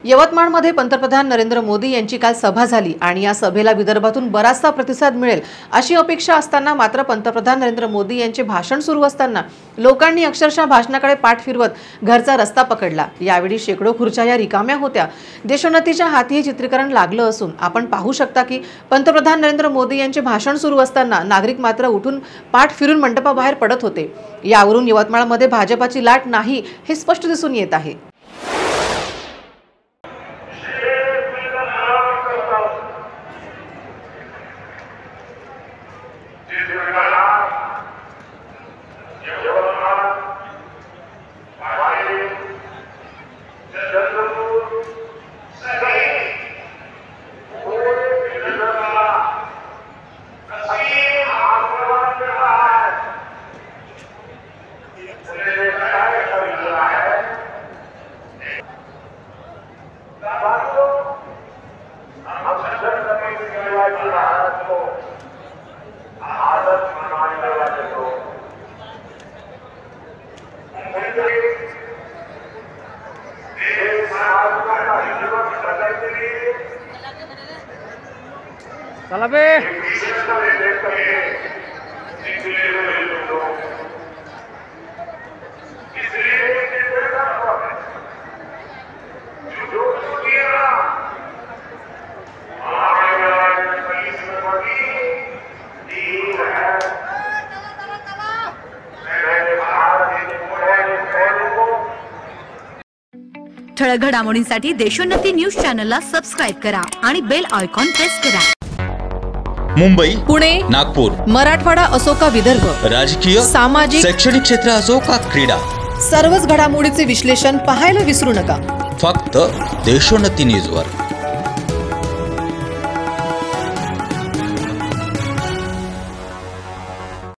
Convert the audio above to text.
यवतमाळमध्ये पंतप्रधान नरेंद्र मोदी यांची काल सभा झाली आणि या सभेला विदर्भातून बराचसा प्रतिसाद मिळेल अशी अपेक्षा असताना मात्र पंतप्रधान नरेंद्र मोदी यांचे भाषण सुरू असताना लोकांनी अक्षरशः भाषणाकडे पाठ फिरवत घरचा रस्ता पकडला। यावेळी शेकडो खुर्च्या या रिकाम्या होत्या। देशोन्नतीच्या हाती हे चित्रीकरण लागलं असून आपण पाहू शकता की पंतप्रधान नरेंद्र मोदी यांचे भाषण सुरू असताना नागरिक मात्र उठून पाठ फिरून मंडपाबाहेर पडत होते। यावरून यवतमाळमध्ये भाजपाची लाट नाही हे स्पष्ट दिसून येत आहे। चला बे ठळक घडामोडींसाठी देशोन्नती न्यूज चॅनलला सबस्क्राइब करा आणि बेल आयकॉन प्रेस करा। मुंबई, पुणे, नागपूर, मराठवाडा असो का विदर्भ, राजकीय, सामाजिक, शैक्षणिक क्षेत्र असो का क्रीडा, सर्वच घडामोडीचे विश्लेषण पाहायला विसरू नका। फक्त देशोन्नती न्यूजवर।